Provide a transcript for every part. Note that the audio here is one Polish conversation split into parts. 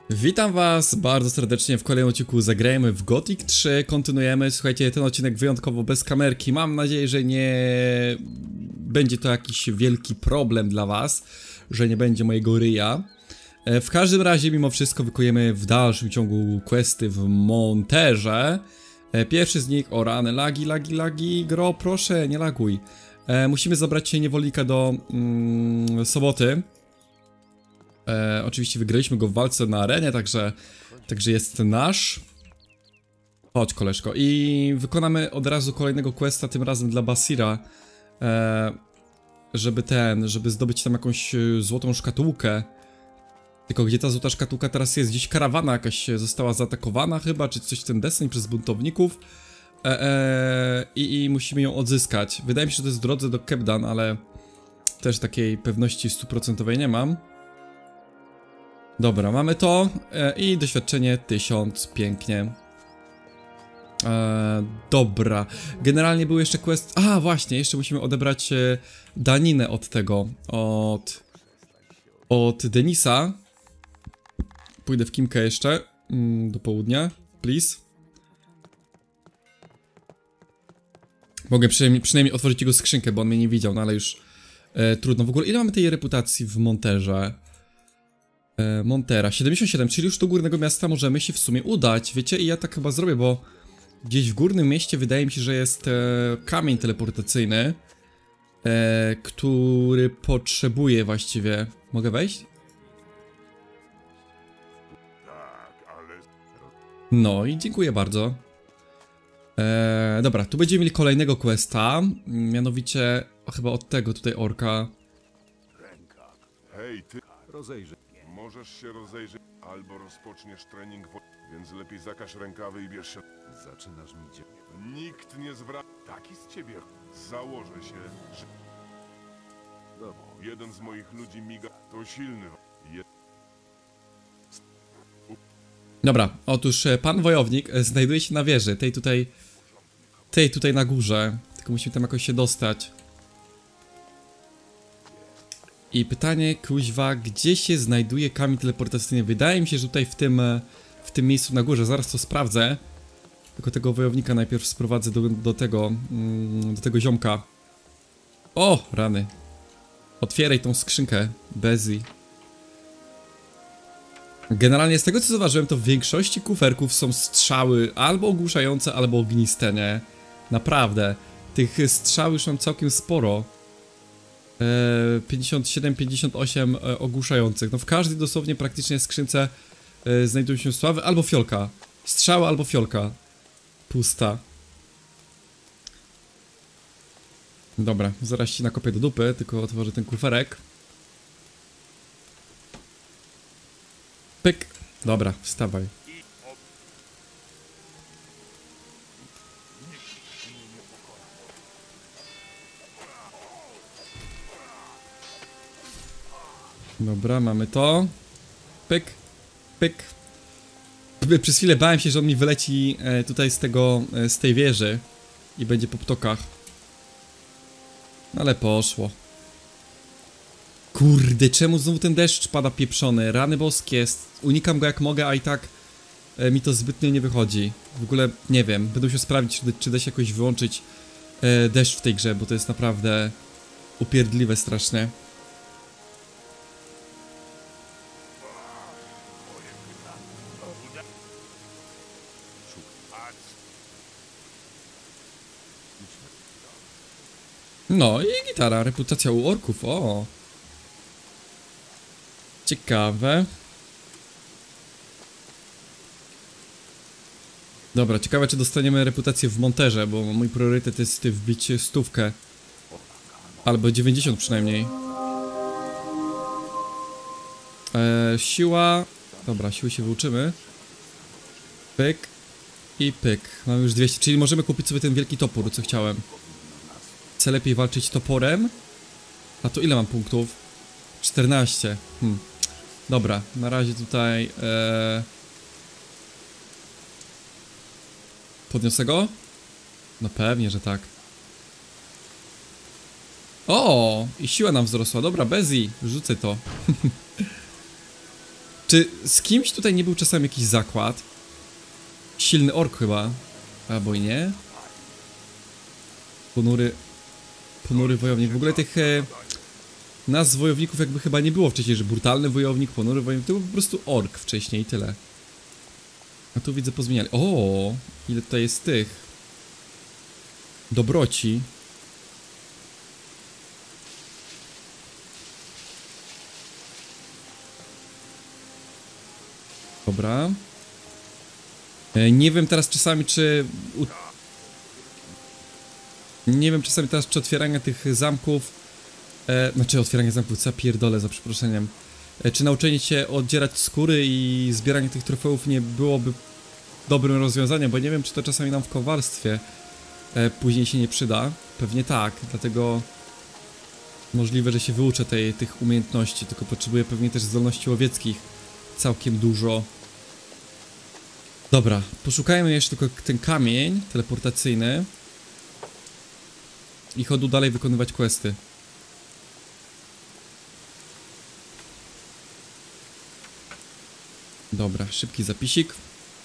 Witam was bardzo serdecznie w kolejnym odcinku. Zagrajmy w Gothic 3, kontynuujemy. Słuchajcie, ten odcinek wyjątkowo bez kamerki. Mam nadzieję, że nie będzie to jakiś wielki problem dla was, że nie będzie mojego ryja. W każdym razie, mimo wszystko, wykonujemy w dalszym ciągu questy w Monterze. Pierwszy z nich, o rany, lagi, gro, proszę, nie laguj. Musimy zabrać się niewolnika do soboty. Oczywiście wygraliśmy go w walce na arenie, także jest nasz. Chodź, koleżko. I wykonamy od razu kolejnego questa, tym razem dla Basira. Żeby zdobyć tam jakąś złotą szkatułkę. Tylko gdzie ta złota szkatułka teraz jest? Gdzieś karawana jakaś została zaatakowana chyba, czy coś w ten deseń przez buntowników. I musimy ją odzyskać. Wydaje mi się, że to jest w drodze do Kebdan, ale też takiej pewności 100% nie mam. Dobra, mamy to i doświadczenie 1000, pięknie. Dobra, generalnie był jeszcze quest. A właśnie, jeszcze musimy odebrać daninę od tego, od Denisa. Pójdę w Kimkę jeszcze do południa, please. Mogę przynajmniej otworzyć jego skrzynkę, bo on mnie nie widział, no ale już trudno. W ogóle ile mamy tej reputacji w Monterze? Montera, 77, czyli już do górnego miasta możemy się w sumie udać, wiecie? I ja tak chyba zrobię, bo gdzieś w górnym mieście wydaje mi się, że jest kamień teleportacyjny, który potrzebuje właściwie... Mogę wejść? No i dziękuję bardzo. Dobra, tu będziemy mieli kolejnego questa, mianowicie chyba od tego tutaj orka. Hej, ty, rozejrzyj. Możesz się rozejrzeć, albo rozpoczniesz trening, więc lepiej zakaż rękawy i bierz się. Zaczynasz mi dzień. Nikt nie zwraca. Taki z ciebie. Założę się, że... Jeden z moich ludzi miga. To silny. Dobra, otóż pan wojownik znajduje się na wieży, tej tutaj na górze. Tylko musimy tam jakoś się dostać. I pytanie, kuźwa, gdzie się znajduje kamień teleportacyjny? Wydaje mi się, że tutaj w tym miejscu na górze. Zaraz to sprawdzę. Tylko tego wojownika najpierw sprowadzę do tego ziomka. O, rany. Otwieraj tą skrzynkę, Bezi. Generalnie z tego co zauważyłem, to w większości kuferków są strzały albo ogłuszające, albo ogniste, nie? Naprawdę. Tych strzał już mam całkiem sporo. 57, 58 ogłuszających. No w każdej dosłownie praktycznie skrzynce znajdują się sławy albo fiolka. Strzała albo fiolka. Pusta. Dobra, zaraz ci nakopię do dupy, tylko otworzę ten kuferek. Pyk. Dobra, wstawaj. Dobra, mamy to. Pyk, pyk. Przez chwilę bałem się, że on mi wyleci tutaj z tej wieży i będzie po ptokach. Ale poszło. Kurde, czemu znowu ten deszcz pada pieprzony? Rany boskie, unikam go jak mogę, a i tak mi to zbytnio nie wychodzi. W ogóle nie wiem, będę musiał sprawdzić, czy da się jakoś wyłączyć deszcz w tej grze, bo to jest naprawdę upierdliwe strasznie. No i gitara, reputacja u orków, o. Ciekawe. Dobra, ciekawe czy dostaniemy reputację w Monterze, bo mój priorytet jest wbić 100. Albo 90 przynajmniej. Siła... Dobra, siły się wyuczymy. Pyk. I pyk. Mamy już 200, czyli możemy kupić sobie ten wielki topór, co chciałem. Chcę lepiej walczyć toporem. A to ile mam punktów? 14. Dobra, na razie tutaj podniosę go? No pewnie, że tak. O! I siła nam wzrosła. Dobra, Bezi, rzucę to. Czy z kimś tutaj nie był czasami jakiś zakład? Silny ork chyba. Albo i nie. Ponury wojownik. W ogóle tych nazw wojowników jakby chyba nie było wcześniej, że brutalny wojownik, ponury wojownik. To był po prostu ork wcześniej i tyle. A tu widzę pozmieniali. O, ile tutaj jest tych dobroci. Dobra. Nie wiem teraz czasami, czy... Nie wiem czasami teraz, czy otwieranie tych zamków... Znaczy otwieranie zamków, co ja pierdolę, za przeproszeniem. Czy nauczenie się oddzierać skóry i zbieranie tych trofeów nie byłoby dobrym rozwiązaniem, bo nie wiem, czy to czasami nam w kowalstwie później się nie przyda. Pewnie tak, dlatego... Możliwe, że się wyuczę tych umiejętności, tylko potrzebuję pewnie też zdolności łowieckich całkiem dużo. Dobra, poszukajmy jeszcze tylko ten kamień teleportacyjny i chodu dalej wykonywać questy. Dobra, szybki zapisik.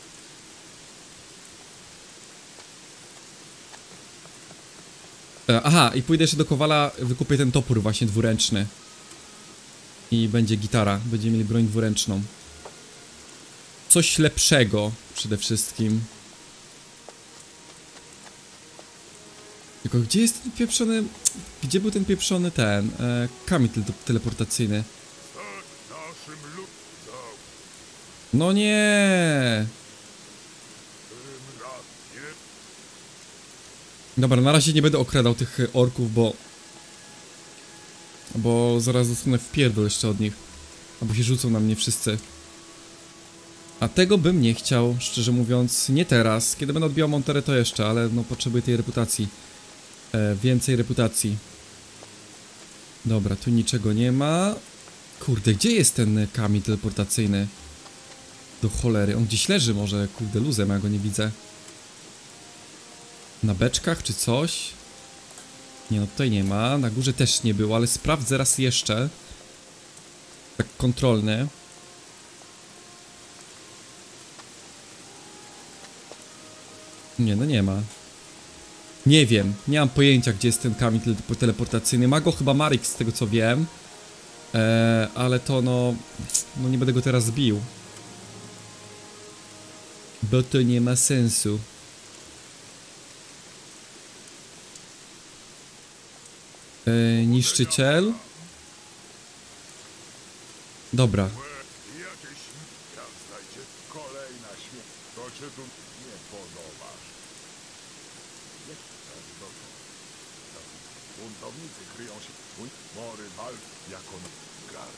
Aha, i pójdę jeszcze do Kowala, wykupię ten topór właśnie dwuręczny. I będzie gitara, będziemy mieli broń dwuręczną. Coś lepszego przede wszystkim. Tylko gdzie jest ten pieprzony... Gdzie był ten pieprzony ten... kamień teleportacyjny? No nie. Dobra, na razie nie będę okradał tych orków, bo zaraz dostanę wpierdol jeszcze od nich. Albo się rzucą na mnie wszyscy. A tego bym nie chciał, szczerze mówiąc, nie teraz. Kiedy będę odbijał Monterę to jeszcze, ale no potrzebuję tej reputacji. Więcej reputacji. Dobra, tu niczego nie ma. Kurde, gdzie jest ten kamień teleportacyjny? Do cholery, on gdzieś leży może, kurde, luzem, ja go nie widzę. Na beczkach czy coś? Nie, no tutaj nie ma, na górze też nie było, ale sprawdzę raz jeszcze. Tak kontrolny. Nie, no nie ma. Nie wiem, nie mam pojęcia, gdzie jest ten kamień teleportacyjny. Ma go chyba Marik, z tego co wiem. Ale to no nie będę go teraz zbił. Bo to nie ma sensu. Niszczyciel. Dobra. Buntownicy kryją się. Mory walk jako gar.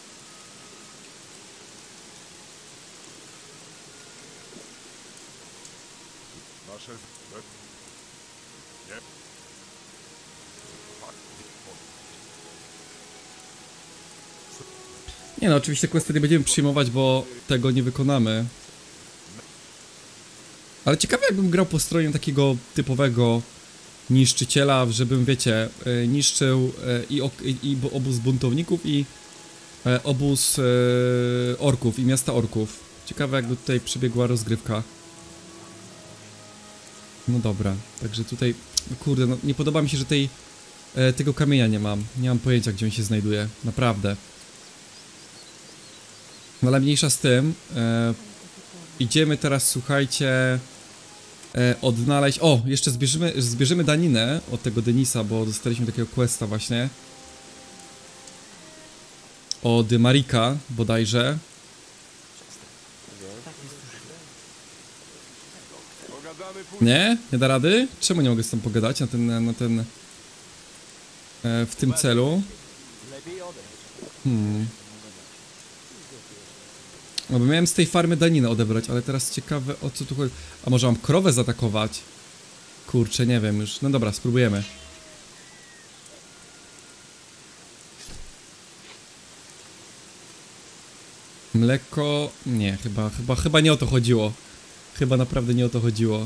Nasze... Nie. Nie no, oczywiście questy nie będziemy przyjmować, bo tego nie wykonamy. Ale ciekawe, jakbym grał po stronie takiego typowego niszczyciela, żebym, wiecie, niszczył i obóz buntowników i obóz orków i miasta orków. Ciekawe, jakby tutaj przebiegła rozgrywka. No dobra, także tutaj, kurde, no nie podoba mi się, że tego kamienia nie mam. Nie mam pojęcia, gdzie on się znajduje, naprawdę. No ale mniejsza z tym. Idziemy teraz, słuchajcie, odnaleźć... O, jeszcze zbierzemy daninę od tego Denisa, bo dostaliśmy takiego questa właśnie. Od Marika bodajże. Nie? Nie da rady? Czemu nie mogę z tym pogadać w tym celu? No bo miałem z tej farmy daninę odebrać, ale teraz ciekawe, o co tu chodzi. A może mam krowę zaatakować? Kurczę, nie wiem już. No dobra, spróbujemy. Mleko... Nie, chyba nie o to chodziło. Chyba naprawdę nie o to chodziło.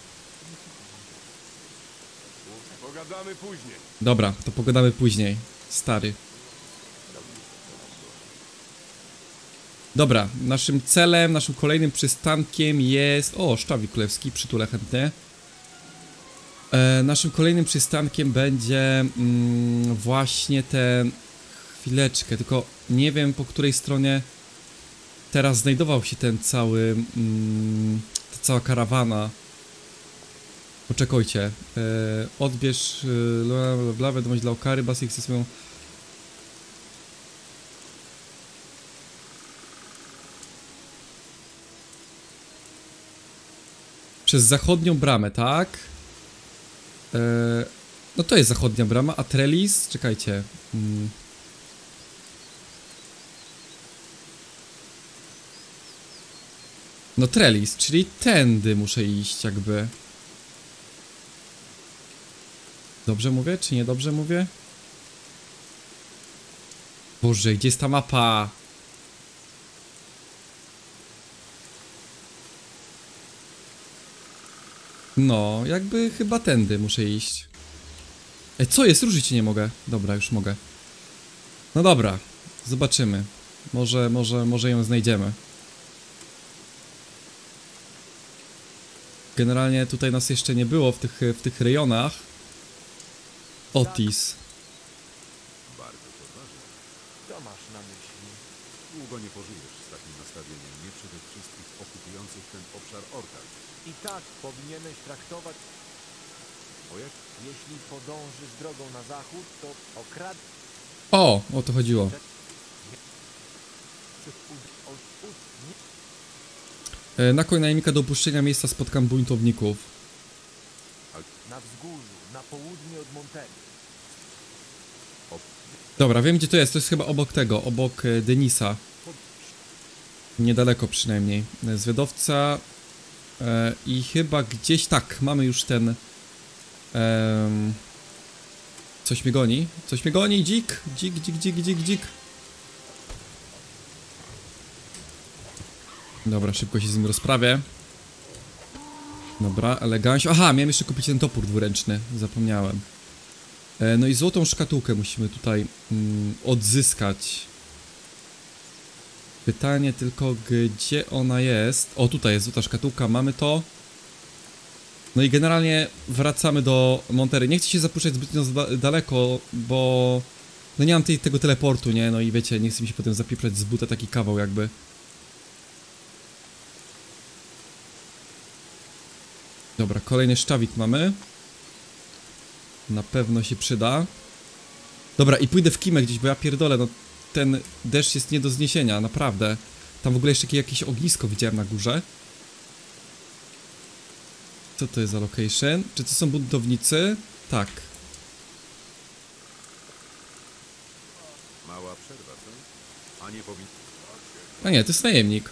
Pogadamy później. Dobra, to pogadamy później. Stary. Dobra, naszym celem, naszym kolejnym przystankiem jest... O, Szczawik Królewski, przytulę chętnie. Naszym kolejnym przystankiem będzie właśnie ten... Chwileczkę, tylko nie wiem po której stronie teraz znajdował się ten cały... ta cała karawana. Poczekajcie. Odbierz wiadomość dla Okary, Basir chce swoją... Przez zachodnią bramę, tak? No to jest zachodnia brama, a Trellis? Czekajcie. No Trellis, czyli tędy muszę iść jakby. Dobrze mówię, czy nie dobrze mówię? Boże, gdzie jest ta mapa? No, jakby chyba tędy muszę iść. Co jest? Ruszyć się nie mogę. Dobra, już mogę. No dobra, zobaczymy. Może ją znajdziemy. Generalnie tutaj nas jeszcze nie było w tych rejonach. Otis. Bardzo poważnie. Co masz na myśli? Długo nie pożyjesz z takim nastawieniem, nie przede wszystkich okupujących ten obszar orkach. I tak powinieneś traktować... O jak? Jeśli podążysz drogą na zachód, to O to chodziło. Nakłon najemnika do opuszczenia miejsca spotkam buntowników. Na wzgórzu, na południe od Montery. Dobra, wiem gdzie to jest. To jest chyba obok tego, obok Denisa. Niedaleko przynajmniej. Zwiadowca. I chyba gdzieś tak, mamy już ten... coś mnie goni. Coś mnie goni, dzik. Dzik. Dobra, szybko się z nim rozprawię. Dobra, elegancio. Aha, miałem jeszcze kupić ten topór dwuręczny. Zapomniałem. No i złotą szkatułkę musimy tutaj odzyskać. Pytanie tylko, gdzie ona jest? O, tutaj jest złota szkatułka, mamy to. No i generalnie wracamy do Montery. Nie chcę się zapuszczać zbytnio daleko, bo... No nie mam tego teleportu, nie? No i wiecie, nie chcę mi się potem zapieprzać z buta taki kawał jakby. Dobra, kolejny szczawik mamy. Na pewno się przyda. Dobra, i pójdę w Kimę gdzieś, bo ja pierdolę, no ten deszcz jest nie do zniesienia, naprawdę. Tam w ogóle jeszcze jakieś ognisko widziałem na górze. Co to jest za location? Czy to są buntownicy? Tak. Mała przerwa, co? A nie powinien... A nie, to jest najemnik.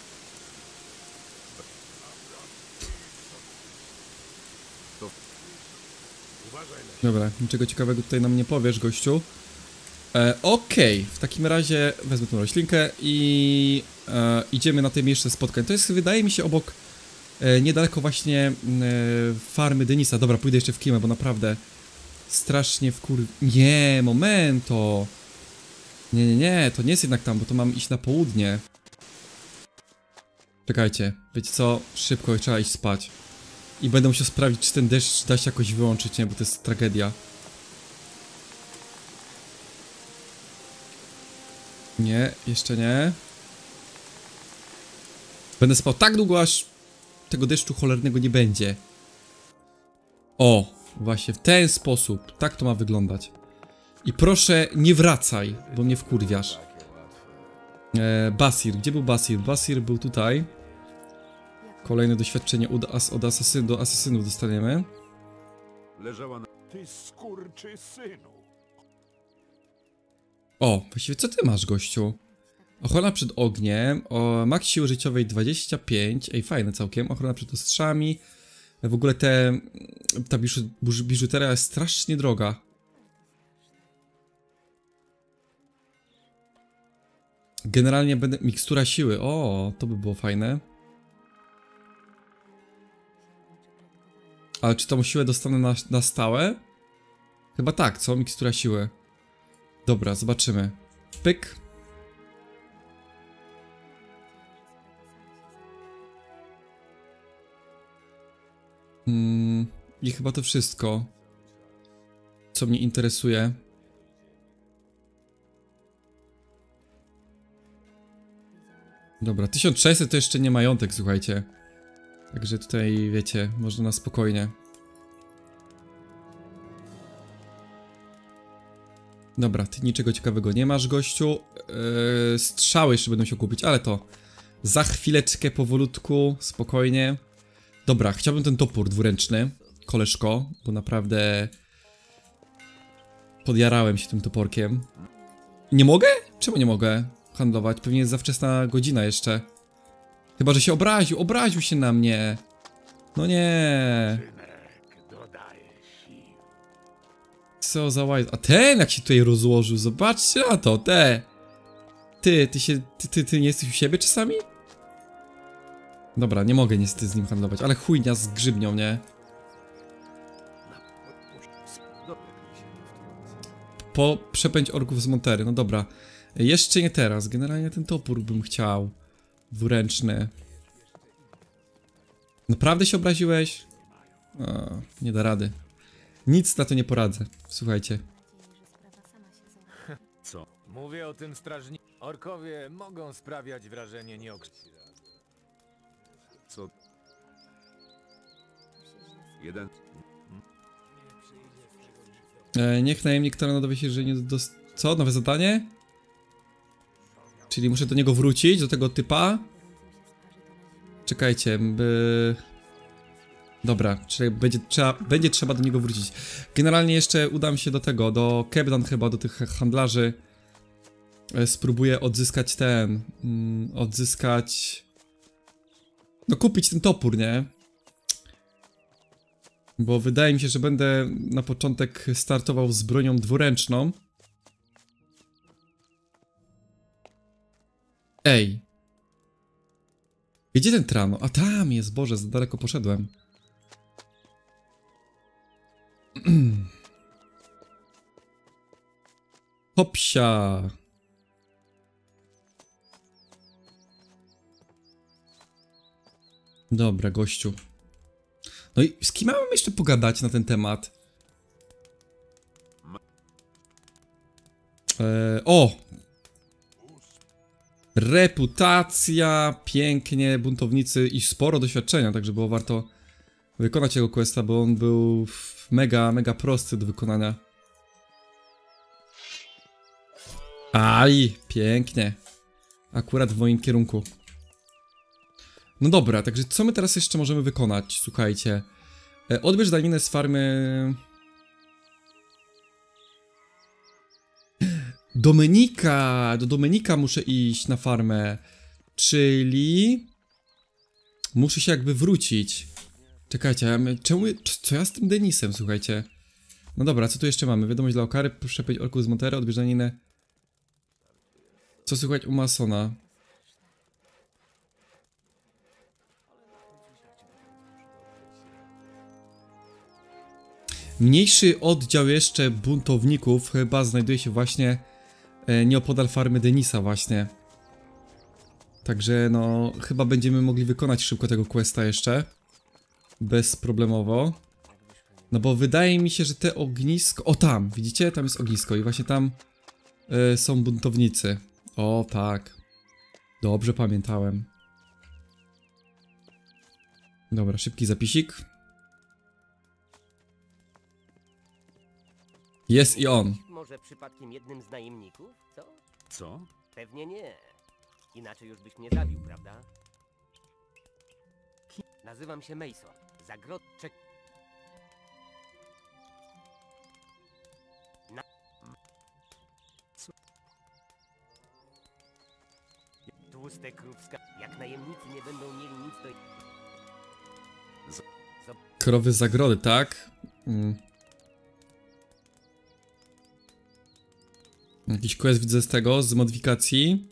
Dobra, niczego ciekawego tutaj nam nie powiesz, gościu. Okej, w takim razie wezmę tą roślinkę i idziemy na te miejsce spotkań. To jest, wydaje mi się, obok, niedaleko właśnie farmy Denisa. Dobra, pójdę jeszcze w Kimę, bo naprawdę strasznie Nie, momento! Nie, to nie jest jednak tam, bo to mam iść na południe. Czekajcie, wiecie co? Szybko trzeba iść spać. I będę musiał sprawdzić, czy ten deszcz da się jakoś wyłączyć, nie? Bo to jest tragedia. Nie, jeszcze nie. Będę spał tak długo, aż tego deszczu cholernego nie będzie. O, właśnie w ten sposób. Tak to ma wyglądać. I proszę, nie wracaj, bo mnie wkurwiasz. Basir, gdzie był Basir? Basir był tutaj. Kolejne doświadczenie do asesynów dostaniemy. Leżała na... Ty skurczysynu. O, właściwie co ty masz, gościu? Ochrona przed ogniem, max siły życiowej 25, ej, fajne całkiem, ochrona przed ostrzami. W ogóle ta biżuteria jest strasznie droga. Generalnie będę... Mikstura siły, o, to by było fajne. Ale czy tą siłę dostanę na stałe? Chyba tak, co? Mikstura siły. Dobra, zobaczymy. Pyk. I chyba to wszystko, co mnie interesuje. Dobra, 1600 to jeszcze nie majątek, słuchajcie. Także tutaj, wiecie, można na spokojnie. Dobra, ty niczego ciekawego nie masz, gościu. Strzały jeszcze będą się kupić, ale to za chwileczkę, powolutku, spokojnie. Dobra, chciałbym ten topór dwuręczny, koleżko, bo naprawdę podjarałem się tym toporkiem. Nie mogę? Czemu nie mogę handlować? Pewnie jest za wczesna godzina jeszcze. Chyba, że się obraził się na mnie. No nie. Co za łajz. A ten jak się tutaj rozłożył, zobaczcie na to, Ty nie jesteś u siebie czasami? Dobra, nie mogę niestety z nim handlować, ale chujnia z grzybnią, nie? Po przepędź orków z Montery, no dobra. Jeszcze nie teraz, generalnie ten topór bym chciał. Dwuręczny. Naprawdę się obraziłeś? O, nie da rady. Nic na to nie poradzę, słuchajcie. Co? Mówię o tym strażniku. Orkowie mogą sprawiać wrażenie nieokrzesłe. Co? Jeden. Niech najemnik terenu dowie się, że nie Co? Nowe zadanie? Czyli muszę do niego wrócić, do tego typa? Czekajcie, Dobra, czyli będzie trzeba do niego wrócić. Generalnie jeszcze udam się do tego, do Kebdan chyba, do tych handlarzy. Spróbuję odzyskać no kupić ten topór, nie? Bo wydaje mi się, że będę na początek startował z bronią dwuręczną. Ej. Gdzie ten Trano? A tam jest, Boże, za daleko poszedłem. Hopsia. Dobra, gościu. No i z kim mamy jeszcze pogadać na ten temat? O! Reputacja, pięknie, buntownicy i sporo doświadczenia, także było warto wykonać jego questa, bo on był mega prosty do wykonania. Aj, pięknie. Akurat w moim kierunku. No dobra, także co my teraz jeszcze możemy wykonać? Słuchajcie. Odbierz daninę z farmy... Do Dominika muszę iść na farmę. Czyli... muszę się jakby wrócić. Czekajcie, co ja z tym Denisem, słuchajcie? No dobra, co tu jeszcze mamy? Wiadomość dla Okary, przepędź orków z Montery, odbierz daninę. Co słychać u Masona? Mniejszy oddział jeszcze buntowników chyba znajduje się właśnie nieopodal farmy Denisa właśnie. Także no, chyba będziemy mogli wykonać szybko tego questa jeszcze. Bezproblemowo. No bo wydaje mi się, że te ognisko... O tam, widzicie? Tam jest ognisko i właśnie tam są buntownicy. O tak. Dobrze pamiętałem. Dobra, szybki zapisik. Jest i on. Może przypadkiem jednym z najemników, co? Co? Pewnie nie. Inaczej już byś mnie zabił, prawda? Nazywam się Mason. Zagrodczek... Tłuste krówska. Jak najemnicy nie będą mieli nic do... Krowy zagrody, tak? Jakiś quest widzę z tego, z modyfikacji.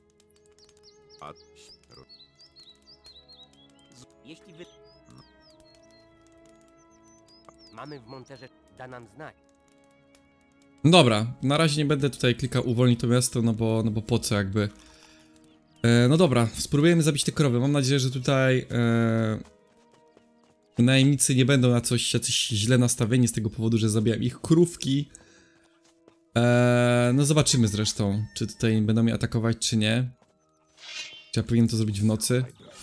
Jeśli wy... Mamy w Monterze, da nam znać. No dobra, na razie nie będę tutaj klikał uwolnić to miasto, no bo po co jakby. No dobra, spróbujemy zabić te krowy. Mam nadzieję, że tutaj Najemnicy nie będą na coś jacyś źle nastawieni z tego powodu, że zabijam ich krówki. No zobaczymy zresztą, czy tutaj będą mnie atakować, czy nie. Czy ja powinienem to zrobić w nocy?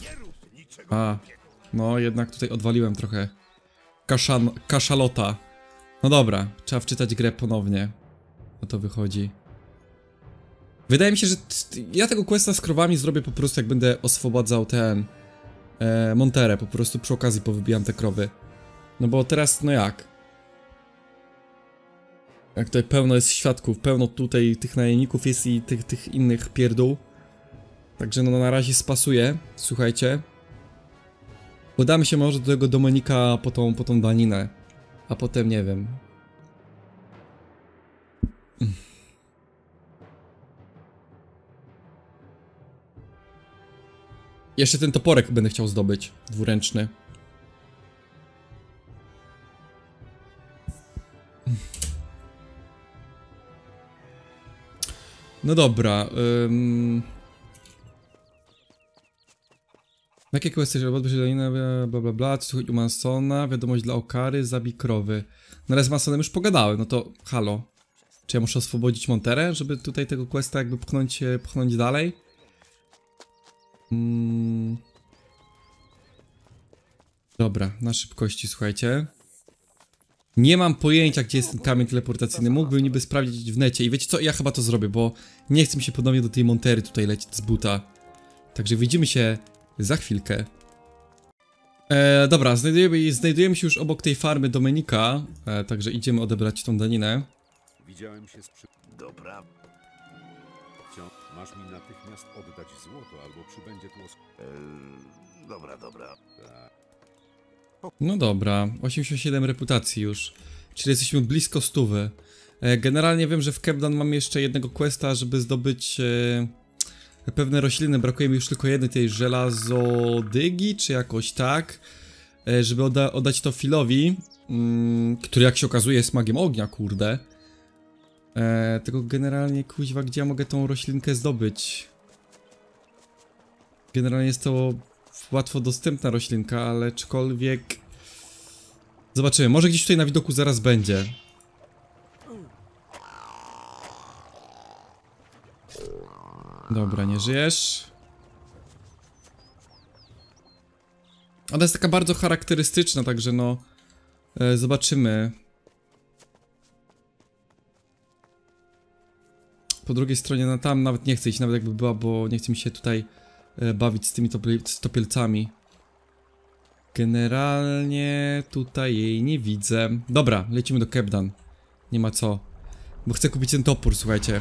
No jednak tutaj odwaliłem trochę kaszalota. No dobra, trzeba wczytać grę ponownie. O to wychodzi. Wydaje mi się, że ja tego questa z krowami zrobię po prostu, jak będę oswobadzał ten Monterę, po prostu przy okazji powybijam te krowy. No bo teraz, no jak? Jak tutaj pełno jest świadków, pełno tutaj tych najemników jest i tych innych pierdół. Także no na razie spasuję, słuchajcie. Udamy się może do tego Dominika po tą daninę. A potem nie wiem. Jeszcze ten toporek będę chciał zdobyć, dwuręczny. No dobra, jakie kwestie, że odbyć daninę, bla bla bla, co słuchać u Mansona, wiadomość dla Okary, zabij krowy. No ale z Mansonem już pogadałem, no to halo. Czy ja muszę oswobodzić Monterę, żeby tutaj tego questa jakby pchnąć dalej? Dobra, na szybkości, słuchajcie. Nie mam pojęcia, gdzie jest ten kamień teleportacyjny. Mógłbym niby sprawdzić w necie. I wiecie co? Ja chyba to zrobię, bo nie chcę mi się ponownie do tej Montery tutaj lecieć z buta. Także widzimy się za chwilkę. Dobra, znajdujemy się już obok tej farmy Dominika. Także idziemy odebrać tą daninę. Widziałem się z Dobra. Masz mi natychmiast oddać złoto, albo przybędzie tu Dobra. No dobra, 87 reputacji już. Czyli jesteśmy blisko 100. Generalnie wiem, że w Kebdan mamy jeszcze jednego questa, żeby zdobyć pewne rośliny. Brakuje mi już tylko jednej, tej żelazodygi, czy jakoś tak. Żeby oddać to Philowi, który jak się okazuje jest magiem ognia, kurde. Tylko generalnie, kuźwa, gdzie ja mogę tą roślinkę zdobyć? Generalnie jest to łatwo dostępna roślinka, ale aczkolwiek... Zobaczymy, może gdzieś tutaj na widoku zaraz będzie. Dobra, nie żyjesz. Ona jest taka bardzo charakterystyczna, także no... zobaczymy. Po drugiej stronie, no tam nawet nie chcę iść, nawet jakby była, bo nie chcę mi się tutaj bawić z tymi topielcami. Generalnie tutaj jej nie widzę. Dobra, lecimy do Kebdan. Nie ma co. Bo chcę kupić ten topór, słuchajcie.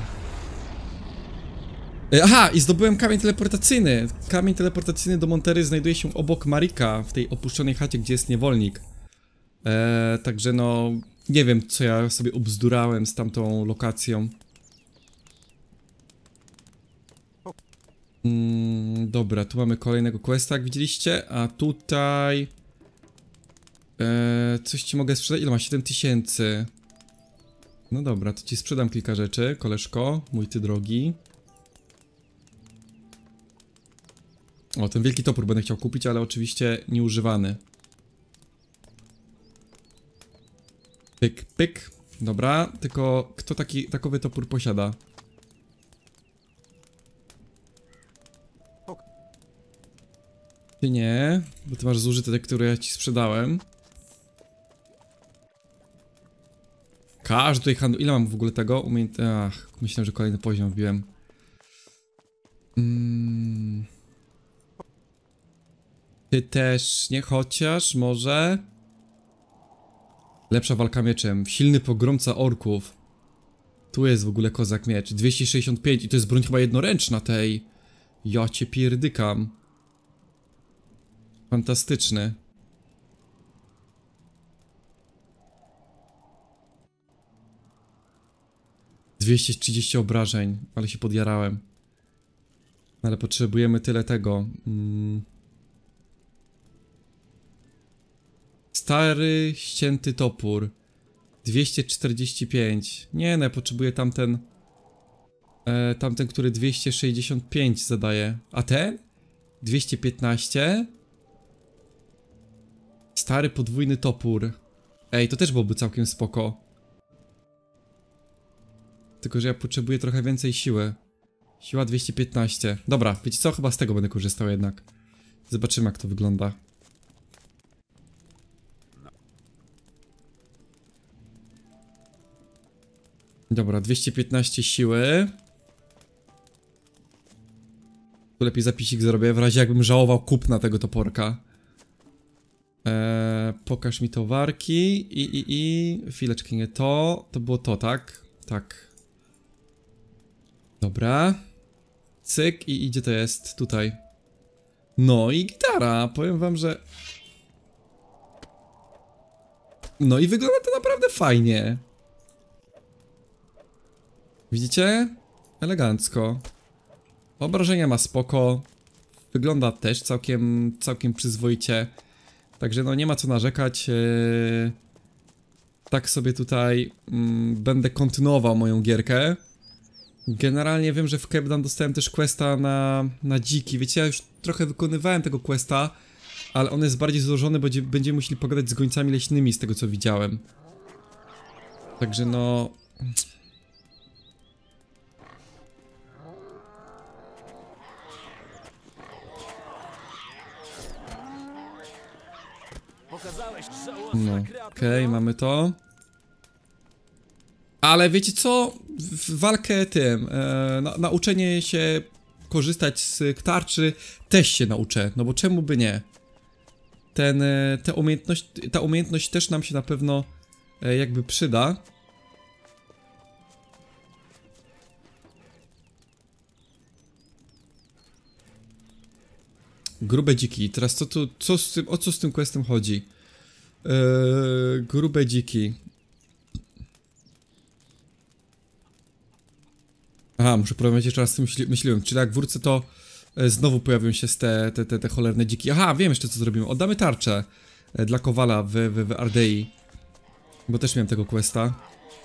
Aha, i zdobyłem kamień teleportacyjny. Kamień teleportacyjny do Montery znajduje się obok Marika, w tej opuszczonej chacie, gdzie jest niewolnik. Także no... Nie wiem, co ja sobie obzdurałem z tamtą lokacją. Dobra, tu mamy kolejnego questa, jak widzieliście, a tutaj... coś ci mogę sprzedać? Ile ma? 7000. No dobra, to ci sprzedam kilka rzeczy, koleżko, mój ty drogi. O, ten wielki topór będę chciał kupić, ale oczywiście nieużywany. Pyk, pyk. Dobra, tylko kto takowy topór posiada? Ty nie, bo ty masz zużyte te, które ja ci sprzedałem. Każdy tutaj handlu... Ile mam w ogóle tego? Ach, myślałem, że kolejny poziom wbiłem. Ty też nie, chociaż może... Lepsza walka mieczem. Silny pogromca orków. Tu jest w ogóle kozak miecz. 265 i to jest broń chyba jednoręczna tej. Ja cię pierdykam. Fantastyczny. ...230 obrażeń, ale się podjarałem. Ale potrzebujemy tyle tego. Stary, ścięty topór. 245. Nie no, ja potrzebuję tamten... tamten, który 265 zadaje. A ten? 215? Stary podwójny topór. Ej, to też byłoby całkiem spoko. Tylko, że ja potrzebuję trochę więcej siły. Siła 215. Dobra, wiecie co? Chyba z tego będę korzystał jednak. Zobaczymy, jak to wygląda. Dobra, 215 siły. Tu lepiej zapisik zrobię, w razie jakbym żałował kupna tego toporka. Pokaż mi towarki i chwileczkę, nie to. To było to, tak? Tak. Dobra. Cyk i gdzie to jest? Tutaj. No i gitara, powiem wam, że... No i wygląda to naprawdę fajnie. Widzicie? Elegancko. Obrażenia ma spoko. Wygląda też całkiem przyzwoicie. Także no nie ma co narzekać. Tak sobie tutaj będę kontynuował moją gierkę. Generalnie wiem, że w Kepdan dostałem też questa na dziki. Wiecie, ja już trochę wykonywałem tego questa, ale on jest bardziej złożony, bo będziemy musieli pogadać z gońcami leśnymi z tego co widziałem. Także no... No, okej, mamy to. Ale wiecie co? W walkę tym, nauczenie się korzystać z tarczy też się nauczę, no bo czemu by nie? Ta umiejętność też nam się na pewno jakby przyda. Grube dziki. Teraz o co z tym questem chodzi? Grube dziki. Aha, muszę powiedzieć jeszcze raz, co myśliłem. Czyli jak wrócę, to znowu pojawią się te cholerne dziki. Aha, wiem jeszcze co zrobimy. Oddamy tarczę dla Kowala w Ardei. Bo też miałem tego questa.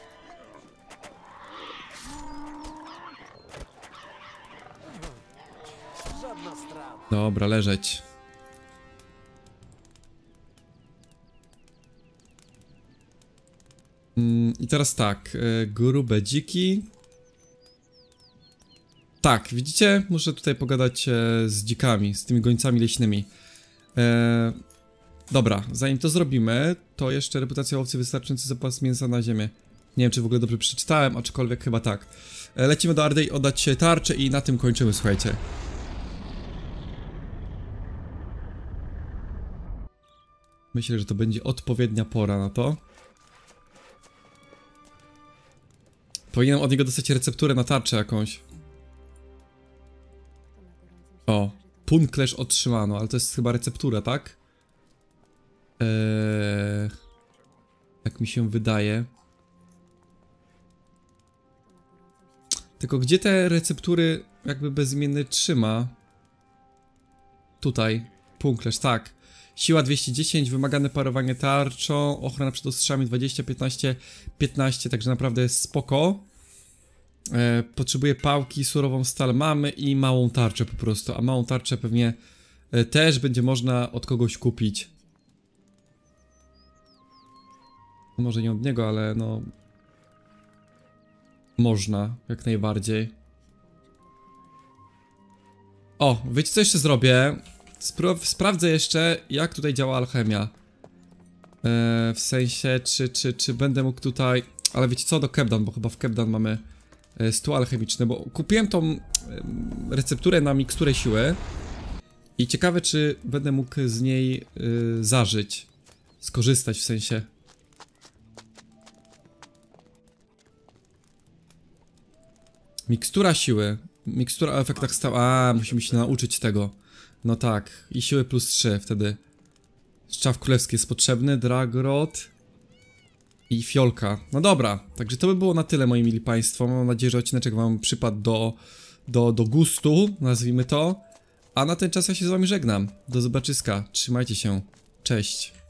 Dobra, leżeć. I teraz tak, grube dziki. Tak, widzicie? Muszę tutaj pogadać z dzikami, z tymi gońcami leśnymi. Dobra, zanim to zrobimy, to jeszcze reputacja łowcy, wystarczający zapas mięsa na ziemię. Nie wiem, czy w ogóle dobrze przeczytałem, aczkolwiek chyba tak. Lecimy do Ardei oddać tarczę i na tym kończymy, słuchajcie. Myślę, że to będzie odpowiednia pora na to. Powinienem od niego dostać recepturę na tarczę jakąś. O, Punklesz otrzymano, ale to jest chyba receptura, tak? Tak mi się wydaje. Tylko gdzie te receptury jakby bezimienny trzyma? Tutaj, Punklesz, tak. Siła 210, wymagane parowanie tarczą, ochrona przed ostrzami 20, 15, 15, także naprawdę jest spoko. Potrzebuję pałki, surową stal mamy i małą tarczę po prostu, a małą tarczę pewnie też będzie można od kogoś kupić. Może nie od niego, ale no... Można, jak najbardziej. O, wiecie co jeszcze zrobię? Sprawdzę jeszcze, jak tutaj działa alchemia. W sensie, czy będę mógł tutaj... Ale wiecie co, do Kepdan, bo chyba w Kepdan mamy stół alchemiczny, bo kupiłem tą recepturę na miksturę siły. I ciekawe, czy będę mógł z niej zażyć. Skorzystać w sensie. Mikstura siły. Mikstura o efektach stałych. A, musimy się nauczyć tego. No tak. I siły plus 3 wtedy. Szczaw królewski jest potrzebny. Dragrod. I fiolka. No dobra. Także to by było na tyle, moi mili państwo. Mam nadzieję, że odcineczek wam przypadł do gustu. Nazwijmy to. A na ten czas ja się z wami żegnam. Do zobaczyska. Trzymajcie się. Cześć.